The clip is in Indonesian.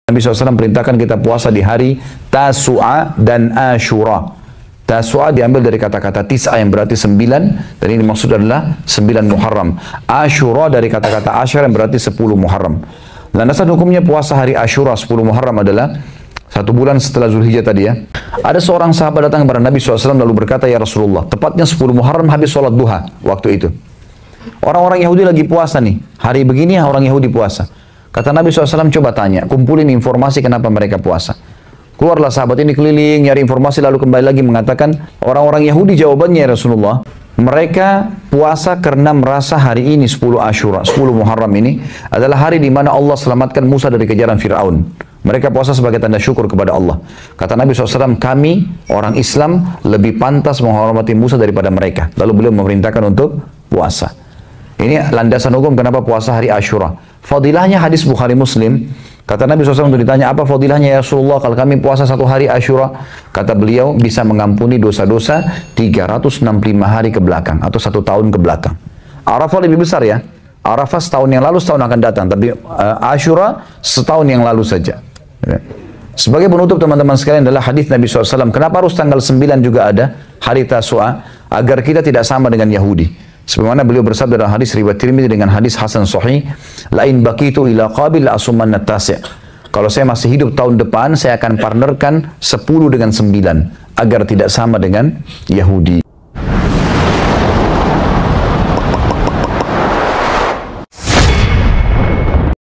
Nabi SAW perintahkan kita puasa di hari Tasu'a dan Ashura. Tasu'a diambil dari kata-kata Tis'a yang berarti 9, dan ini maksud adalah 9 Muharram. Ashura dari kata-kata Ashar yang berarti 10 Muharram. Landasan hukumnya puasa hari Ashura 10 Muharram adalah 1 bulan setelah Zulhijjah tadi ya. Ada seorang sahabat datang kepada Nabi SAW lalu berkata, "Ya Rasulullah, tepatnya 10 Muharram habis sholat duha waktu itu. Orang-orang Yahudi lagi puasa nih. Hari begini orang Yahudi puasa." Kata Nabi SAW, "Coba tanya, kumpulin informasi kenapa mereka puasa." Keluarlah sahabat ini keliling, nyari informasi, lalu kembali lagi mengatakan, orang-orang Yahudi jawabannya, "Ya Rasulullah, mereka puasa karena merasa hari ini 10 Ashura, 10 Muharram ini adalah hari di mana Allah selamatkan Musa dari kejaran Fir'aun. Mereka puasa sebagai tanda syukur kepada Allah." Kata Nabi SAW, "Kami, orang Islam, lebih pantas menghormati Musa daripada mereka." Lalu beliau memerintahkan untuk puasa. Ini landasan hukum kenapa puasa hari Ashura. Fadilahnya hadis Bukhari Muslim. Kata Nabi SAW untuk ditanya, "Apa fadilahnya ya Rasulullah kalau kami puasa 1 hari Ashura?" Kata beliau, bisa mengampuni dosa-dosa 365 hari ke belakang atau 1 tahun ke belakang. Arafah lebih besar ya. Arafah setahun yang lalu, setahun akan datang. Tapi Ashura setahun yang lalu saja. Sebagai penutup teman-teman sekalian adalah hadis Nabi SAW. Kenapa harus tanggal 9 juga ada hari Tasu'a? Agar kita tidak sama dengan Yahudi. Sebagaimana beliau bersabda dalam hadis riwayat Tirmidzi dengan hadis hasan sahih, "Lain baqitu ila qabil la asumanna tasi'." Kalau saya masih hidup tahun depan, saya akan partnerkan 10 dengan 9 agar tidak sama dengan Yahudi.